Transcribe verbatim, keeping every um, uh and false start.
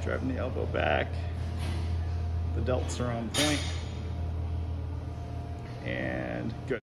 Driving the elbow back. The delts are on point. And good.